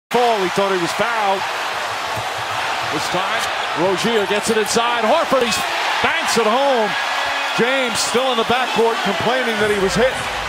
He thought he was fouled. This time, Rozier gets it inside. Horford, he banks it home. James still in the backcourt complaining that he was hit.